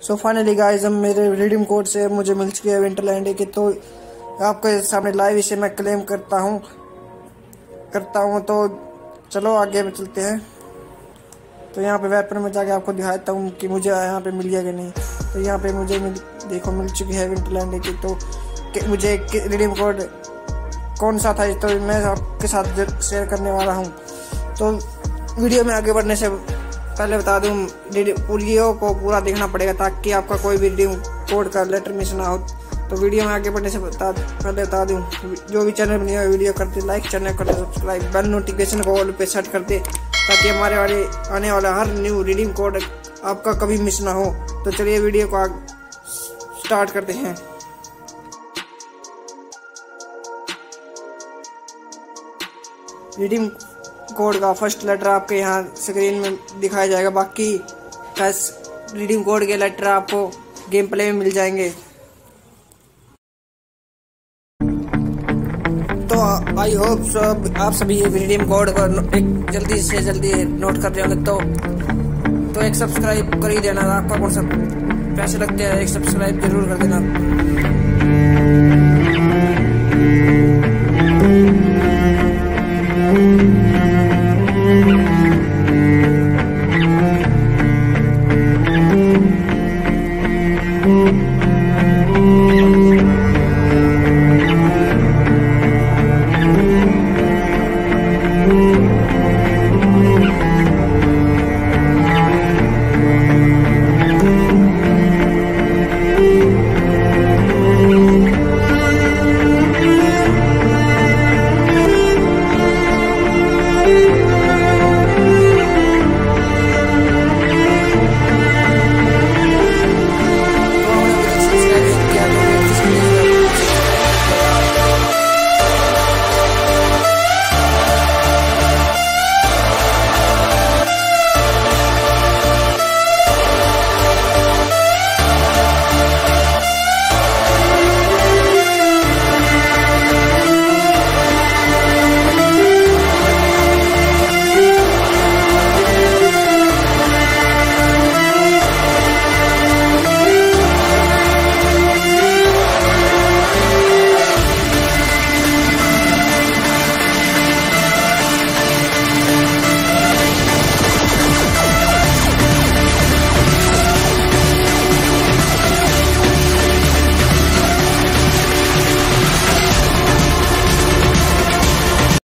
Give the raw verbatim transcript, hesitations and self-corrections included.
So finally guys, हम मेरे redeem code से मुझे मिल चुकी है विंटरलैंड की, तो आपके सामने लाइव इसे मैं क्लेम करता हूँ करता हूँ तो चलो आगे में चलते हैं। तो यहाँ पे वेपन में जाके आपको दिखाता हूँ कि मुझे यहाँ पे मिल गया कि नहीं। तो यहाँ पे मुझे मिल, देखो मिल चुकी है विंटरलैंड की। तो मुझे रिडीम कोड कौन सा था तो मैं आपके साथ शेयर करने वाला हूँ। तो वीडियो में आगे बढ़ने से पहले बता दूं, वीडियो को पूरा देखना पड़ेगा ताकि आपका कोई भी रिडीम कोड का लेटर मिस ना हो। तो वीडियो में आगे बढ़ने से बता पहले बता दूं, जो भी चैनल बनी है वीडियो कर दे लाइक, चैनल कर दे सब्सक्राइब, बेल नोटिफिकेशन को ऑल पे सेट कर दे ताकि हमारे वाले आने वाला हर न्यू रिडीम कोड आपका कभी मिस ना हो। तो चलिए वीडियो को स्टार्ट करते हैं। रिडीम कोड का फर्स्ट लेटर आपके यहाँ स्क्रीन में दिखाया जाएगा, बाकी रिडीम कोड के लेटर आपको गेम प्ले में मिल जाएंगे। तो आई होप सब आप सभी रिडीम कोड को एक जल्दी से जल्दी नोट कर रहे होंगे। तो तो एक सब्सक्राइब कर ही देना, आपका कौन सा पैसे लगते हैं, एक सब्सक्राइब जरूर कर देना।